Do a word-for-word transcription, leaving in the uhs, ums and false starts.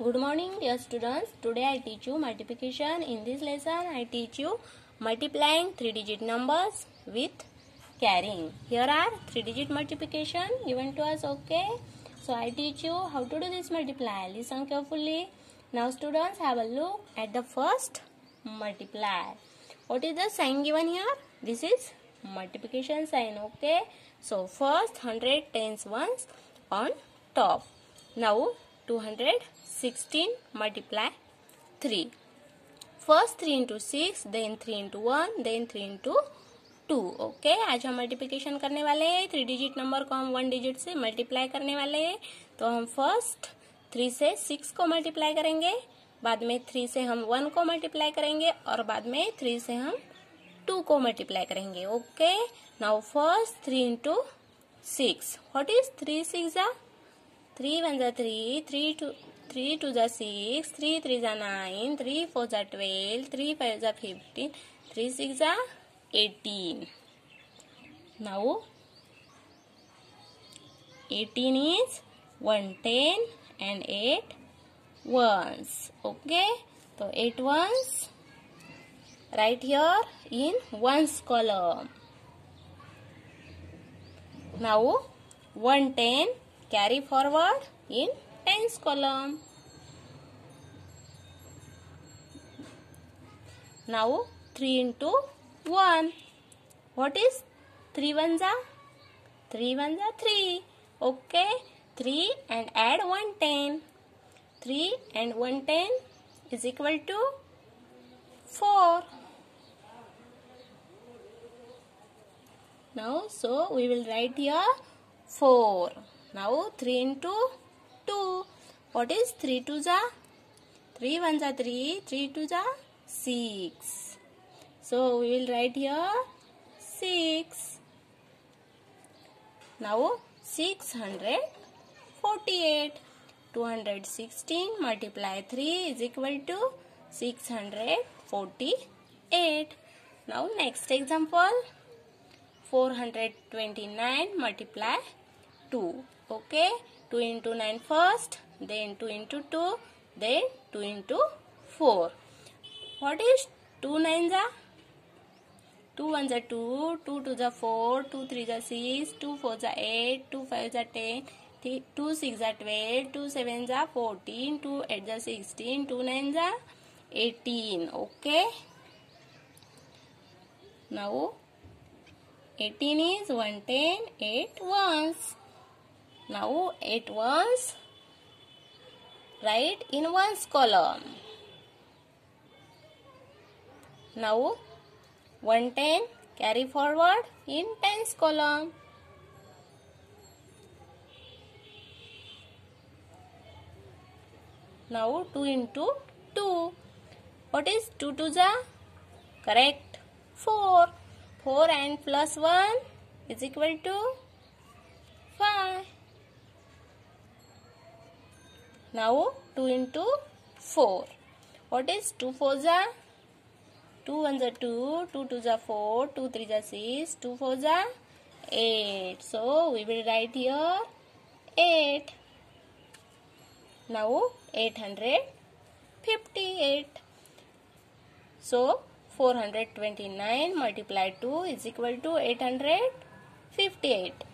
Good morning, dear students. Today I teach you multiplication. In this lesson, I teach you multiplying three-digit numbers with carrying. Here are three-digit multiplication given to us. Okay. So I teach you how to do this multiply. Listen carefully. Now, students, have a look at the first multiply. What is the sign given here? This is multiplication sign. Okay. So first hundred tens ones on top. Now two hundred sixteen multiply three. First three into six, then three into one, then three into two. Okay, आज हम multiplication करने वाले हैं. Three digit number को हम one digit से multiply करने वाले हैं. तो हम फर्स्ट थ्री से सिक्स को मल्टीप्लाई करेंगे, बाद में थ्री से हम वन को मल्टीप्लाई करेंगे और बाद में थ्री से हम टू को मल्टीप्लाई करेंगे. Okay, now first three into six. What is three six जा? थ्री वन जा three, three two three two जा सिक्स, थ्री थ्री जा नाइन, थ्री फोर जा ट्वेल्व, थ्री फाइव जा फिफ्टीन, थ्री सिक्स जा eighteen. Now eighteen is one ten and eight ones. Okay, so eight ones right here in ones column. Now one ten carry forward in tens column. Now three into one. What is three ones are? Three ones are three. Okay, three and add one ten. Three and one ten is equal to four. Now, so we will write here four. Now three into two. What is three twos are? Three ones are three. Three twos are six. So we will write here six. Now six hundred forty-eight. two hundred sixteen multiply three is equal to six hundred forty-eight. Now next example. four hundred twenty-nine multiply two. Okay. two into nine first. Then two into two. Then two into four. What is two nines are? two ones are two, two twos are four, two threes are six, two fours are eight, two fives are ten, two sixes are twelve, two sevens are fourteen, two eights are sixteen, two nines are eighteen. Okay. Now eighteen is one ten, eight ones. Now eight ones write in ones column. Now one ten carry forward in tens column. Now two into two. What is two twos are? Correct. four. four and plus one is equal to five. Now two into four. What is two fours are? two ones are two, two twos are four, two threes are six, two fours are eight. So we will write here eight. Now eight hundred fifty-eight. So four hundred twenty-nine multiplied two is equal to eight hundred fifty-eight.